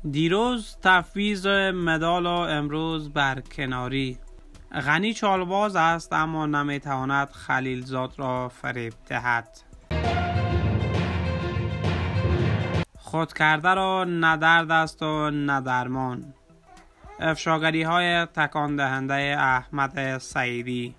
دیروز تفویض مدال و امروز برکناری. غنی چالباز است اما نمیتواند خلیلزاد را فریب دهد. خود کرده را نه درد است و نه درمان. افشاگری های تکان دهنده احمد سعیدی.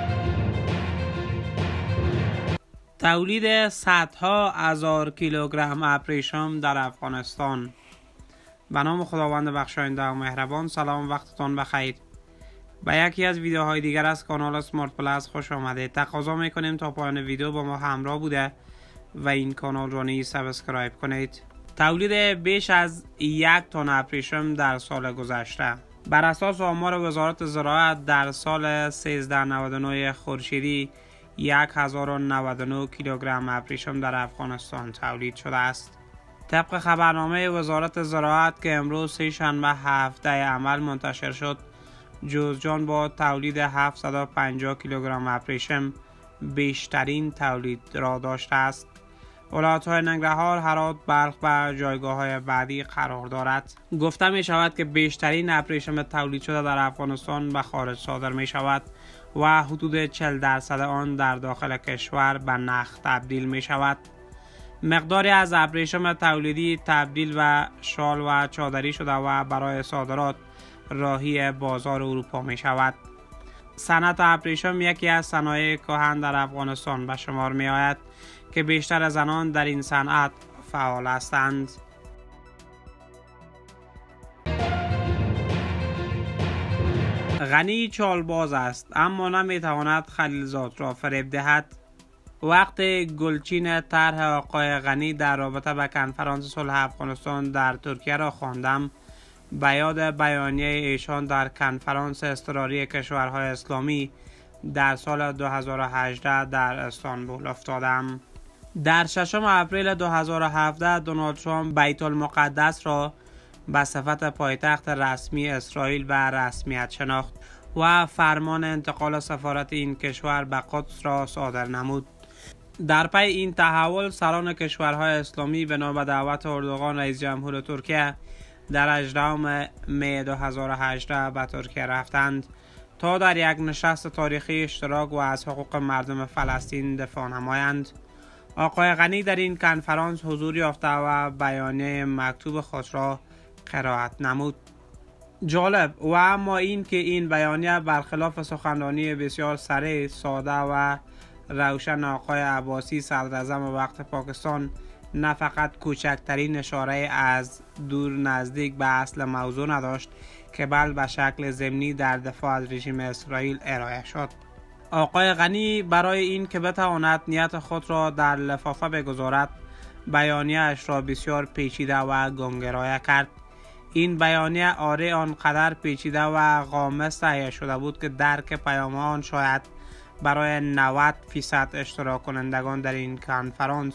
تولید صدها هزار کیلوگرم ابریشم در افغانستان. به نام خداوند بخشاینده و مهربان. سلام، وقتتان بخیر. به یکی از ویدیوهای دیگر از کانال اسمارت پلاس خوش آمدید. تقاضا میکنیم تا پایان ویدیو با ما همراه بوده و این کانال را نیز سابسکرایب کنید. تولید بیش از 1 تن ابریشم در سال گذشته. بر اساس آمار وزارت زراعت در سال 1399 خورشیدی 1099 کیلوگرم ابریشم در افغانستان تولید شده است. طبق خبرنامه وزارت زراعت که امروز سه‌شنبه 17 عمل منتشر شد، جوزجان با تولید 750 کیلوگرم ابریشم بیشترین تولید را داشته است. ولایت‌های ننگرهار، هرات، بلخ و جایگاه‌های بعدی قرار دارد. گفته می شود که بیشترین ابریشم تولید شده در افغانستان به خارج صادر می شود و حدود 40% آن در داخل کشور به نخ تبدیل می شود. مقداری از ابریشم تولیدی تبدیل به شال و چادری شده و برای صادرات راهی بازار اروپا می شود. صنعت ابریشم یکی از صنایع کهن در افغانستان به شمار می آید که بیشتر زنان در این صنعت فعال هستند. غنی چالباز است اما نمیتواند خلیلزاد را فریب دهد. وقت گلچین طرح آقای غنی در رابطه با کنفرانس صلح افغانستان در ترکیه را خواندم، به یاد بیانیه ایشان در کنفرانس اضطراری کشورهای اسلامی در سال 2018 در استانبول افتادم. در 6 اپریل 2017 دونالد ترامپ بیت المقدس را به صفت پایتخت رسمی اسرائیل و رسمیت شناخت و فرمان انتقال سفارت این کشور به قدس را صادر نمود. در پی این تحول سران کشورهای اسلامی بنا به دعوت اردوغان رئیس جمهور ترکیه در 18 می 2018 به ترکیه رفتند تا در یک نشست تاریخی اشتراک و از حقوق مردم فلسطین دفاع نمایند. آقای غنی در این کنفرانس حضور یافته و بیانیه مکتوب خود را قرائت نمود. جالب و اما این که این بیانیه برخلاف سخنرانی بسیار سریع، ساده و روشن آقای عباسی صدراعظم وقت پاکستان نه فقط کوچکترین اشاره از دور نزدیک به اصل موضوع نداشت که بل به شکل ضمنی در دفاع از رژیم اسرائیل ارائه شد. آقای غنی برای این که بتواند نیت خود را در لفافه بگذارد بیانیه اش را بسیار پیچیده و گنگرایه کرد. این بیانیه آره آنقدر پیچیده و غامض تهیه شده بود که درک پیام آن شاید برای 90% اشتراک کنندگان در این کنفرانس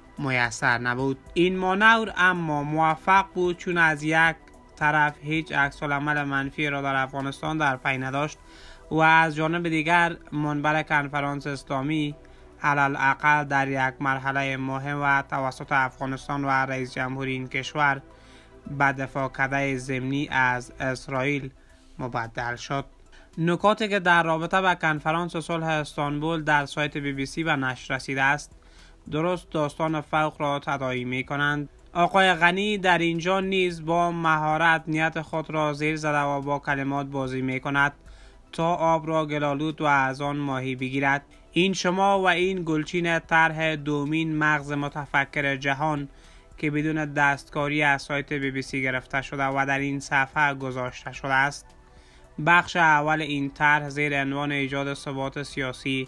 میسر نبود. این مانور اما موفق بود چون از یک طرف هیچ عکس العمل منفی را در افغانستان در پی نداشت و از جانب دیگر منبر کنفرانس اسلامی علالاقل در یک مرحله مهم و توسط افغانستان و رئیس جمهور این کشور به دفاع کرده ضمنی از اسرائیل مبدل شد. نکاتی که در رابطه با کنفرانس صلح استانبول در سایت BBC به نشر رسیده است درست داستان فوق را تداعی می کنند. آقای غنی در اینجا نیز با مهارت نیت خود را زیر زده و با کلمات بازی می کند تا آب را گلالود و از آن ماهی بگیرد. این شما و این گلچین طرح دومین مغز متفکر جهان که بدون دستکاری از سایت BBC گرفته شده و در این صفحه گذاشته شده است. بخش اول این طرح زیر عنوان ایجاد ثبات سیاسی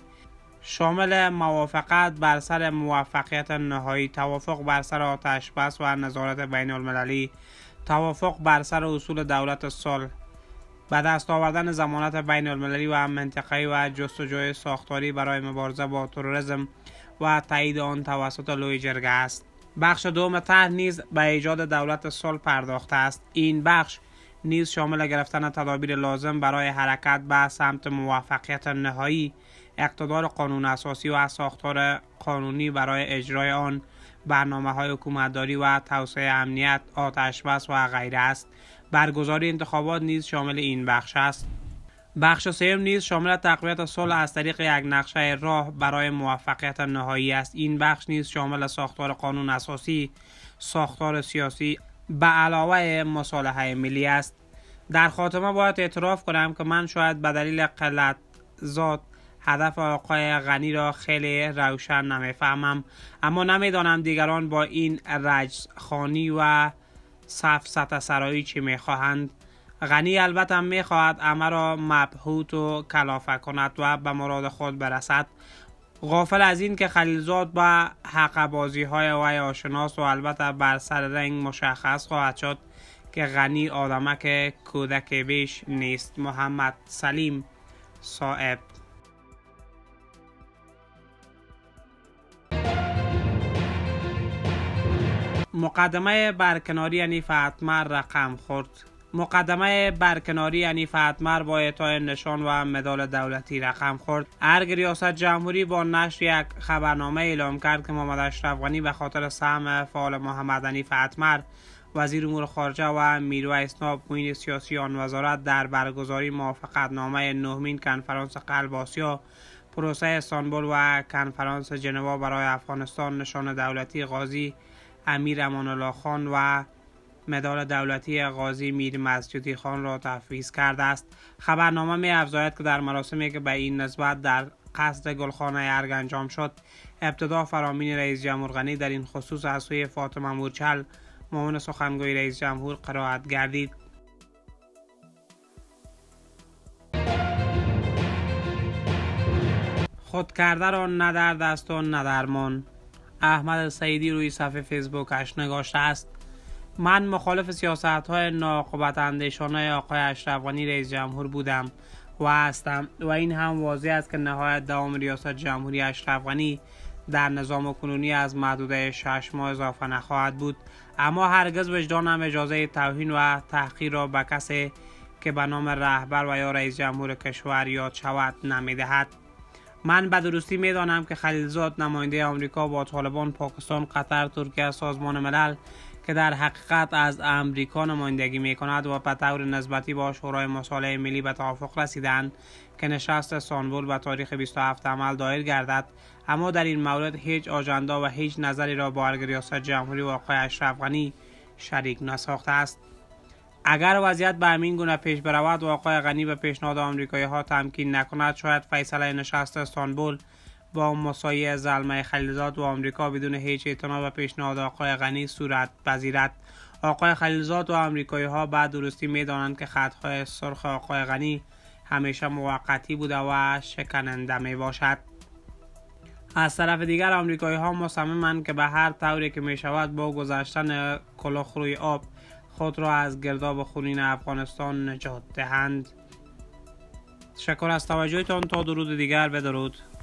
شامل موافقت بر سر موفقیت نهایی، توافق بر سر آتش بس و نظارت بین المللی، توافق بر سر اصول دولت صلح، به دست آوردن ضمانت بین المللی و منطقه‌ای و جستجوی ساختاری برای مبارزه با تروریسم و تایید آن توسط لوی جرگه است. بخش دوم طرح نیز به ایجاد دولت صلح پرداخته است. این بخش نیز شامل گرفتن تدابیر لازم برای حرکت به سمت موفقیت نهایی، اقتدار قانون اساسی و ساختار قانونی برای اجرای آن برنامه‌های حکومتداری و توسعه امنیت، آتش‌بس و غیره است. برگزاری انتخابات نیز شامل این بخش است. بخش سوم نیز شامل تقویت صلح از طریق یک نقشه راه برای موفقیت نهایی است. این بخش نیز شامل ساختار قانون اساسی، ساختار سیاسی به علاوه مصالحه ملی است. در خاتمه باید اعتراف کنم که من شاید به دلیل قلت ذات هدف آقای غنی را خیلی روشن نمیفهمم، اما نمیدانم دیگران با این رجزخوانی و سفسطه سرایی چی میخواهند. غنی البته میخواهد همه را مبهوت و کلافه کند و به مراد خود برسد، غافل از این که خلیلزاد با حق بازی های وی آشناست و البته بر سر رنگ مشخص خواهد شد که غنی آدمک کودک بیش نیست. محمد سلیم صائب. مقدمه برکناری حنیف اتمر رقم خورد. مقدمه برکناری حنیف اتمر با اعطای نشان و مدال دولتی رقم خورد. ارگ ریاست جمهوری با نشر یک خبرنامه اعلام کرد که محمد اشرف غنی به خاطر سهم فعال محمد حنیف اتمر وزیر امور خارجه و میرویس ناب معین سیاسی آن وزارت در برگزاری موافقتنامه نهمین کنفرانس قلب آسیا، پروسه استانبول و کنفرانس ژنو برای افغانستان نشان دولتی قاضی امیر امان الله خان و مدال دولتی قاضی میر مسجدی خان را تفویض کرده است. خبرنامه می افزاید که در مراسمی که به این نسبت در قصر گلخانه ارگ انجام شد، ابتدا فرامین رئیس جمهور غنی در این خصوص از سوی فاطمه مورچل معاون سخنگوی رئیس جمهور قرائت گردید. خود کرده را نه در دست و نه درمان. احمد سعیدی روی صفحه فیسبوکش نگاشته است: من مخالف سیاست‌های ناعاقبت اندیشانه آقای اشرف غنی رئیس جمهور بودم و هستم و این هم واضح است که نهایت دوام ریاست جمهوری اشرف غنی در نظام کنونی از محدوده 6 ماه اضافه نخواهد بود، اما هرگز وجدانم اجازه توهین و تحقیر را به کسی که به نام رهبر و یا رئیس جمهور کشور یاد شود نمیدهد. من به درستی میدانم که خلیلزاد نماینده آمریکا با طالبان، پاکستان، قطر، ترکیه، سازمان ملل که در حقیقت از امریکا نمایندگی می کند و به طور نسبتی با شورای مصالحه ملی به توافق رسیدند که نشست استانبول به تاریخ 27 عمل دایر گردد، اما در این مورد هیچ آژاندا و هیچ نظری را با ارگ ریاست جمهوری و آقای اشرف غنی شریک نساخته است. اگر وضعیت به همین گونه پیش برود و آقای غنی به پیشنهاد آمریکایی ها تمکین نکند، شاید فیصله نشست استانبول با مساعی زلمه خلیلزاد و آمریکا بدون هیچ اعتنا به پیشنهاد آقای غنی صورت پذیرد. آقای خلیلزاد و آمریکایی ها بعد درستی می دانند که خطهای سرخ آقای غنی همیشه موقتی بوده و شکننده می باشد. از طرف دیگر آمریکایی ها مصممند که به هر طوری که می شود با گذاشتن کلاه روی آب خود را از گرداب خونین افغانستان نجات دهند. تشکر از توجهتان. تا درود دیگر، بدرود.